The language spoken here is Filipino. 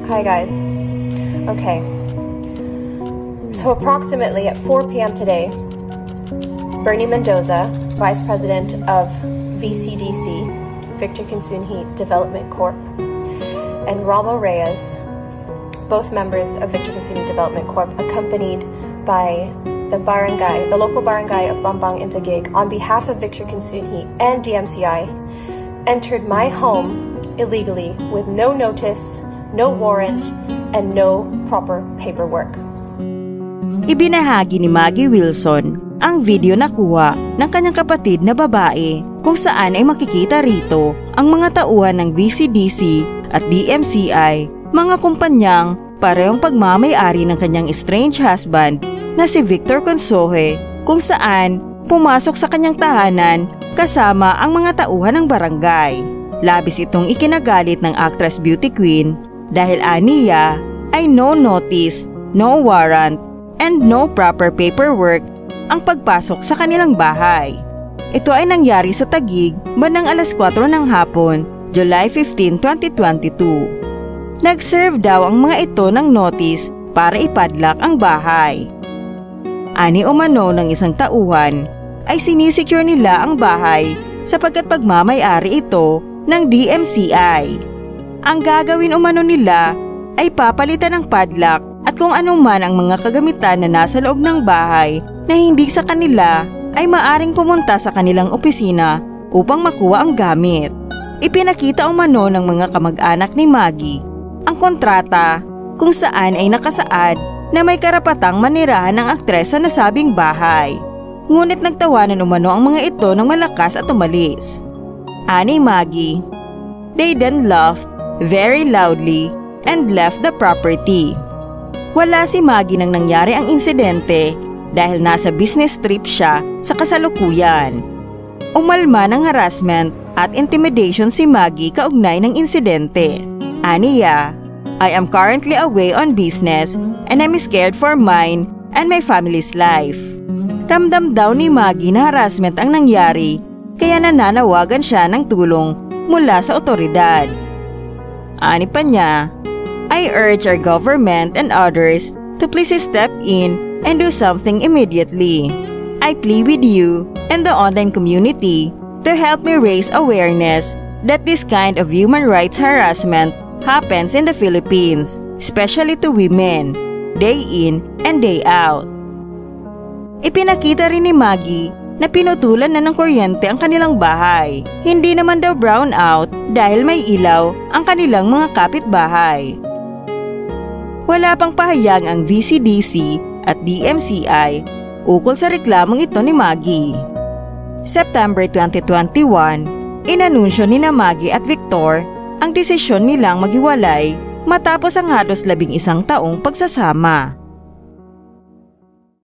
Hi guys. Okay. So approximately at 4 p.m. today, Bernie Mendoza, Vice President of VCDC, Victor Kinsunhi Development Corp, and Ramo Reyes, both members of Victor Kinsunhi Development Corp, accompanied by the local barangay of Bambang Intagig, on behalf of Victor Kinsunhi and DMCI, entered my home illegally with no notice, no warrant, and no proper paperwork. Ibinahagi ni Maggie Wilson ang video na kuha ng kanyang kapatid na babae kung saan ay makikita rito ang mga tauhan ng VCDC at DMCI, mga kumpanyang parehong pagmamay-ari ng kanyang estranged husband na si Victor Consoje, kung saan pumasok sa kanyang tahanan kasama ang mga tauhan ng barangay. Labis itong ikinagalit ng actress beauty queen dahil aniya ay no notice, no warrant, and no proper paperwork ang pagpasok sa kanilang bahay. Ito ay nangyari sa Taguig bandang alas 4 ng hapon, July 15, 2022. Nag-serve daw ang mga ito ng notice para ipadlock ang bahay. Ani umano ng isang tauhan ay sinisecure nila ang bahay sapagkat pagmamay-ari ito ng DMCI. Ang gagawin umano nila ay papalitan ng padlock at kung anuman ang mga kagamitan na nasa loob ng bahay na hindi sa kanila ay maaring pumunta sa kanilang opisina upang makuha ang gamit. Ipinakita umano ng mga kamag-anak ni Maggie ang kontrata kung saan ay nakasaad na may karapatang manirahan ng aktres sa nasabing bahay. Ngunit nagtawanan umano ang mga ito ng malakas at umalis. Ani Maggie, they then laughed very loudly and left the property. Wala si Maggie nang nangyari ang insidente dahil nasa business trip siya sa kasalukuyan. Umalma ng harassment at intimidation si Maggie kaugnay ng insidente. Aniya, I am currently away on business and I'm scared for mine and my family's life. Ramdam daw ni Maggie na harassment ang nangyari kaya nananawagan siya ng tulong mula sa otoridad. Ani pa niya, I urge our government and others to please step in and do something immediately. I plead with you and the online community to help me raise awareness that this kind of human rights harassment happens in the Philippines, especially to women, day in and day out. Ipinakita rin ni Maggie na pinutulan na ng kuryente ang kanilang bahay. Hindi naman daw brown out dahil may ilaw ang kanilang mga kapitbahay. Wala pang pahayag ang VCDC at DMCI ukol sa reklamong ito ni Maggie. September 2021, inanunsyo ni na Maggie at Victor ang desisyon nilang maghiwalay matapos ang halos 11 taong pagsasama.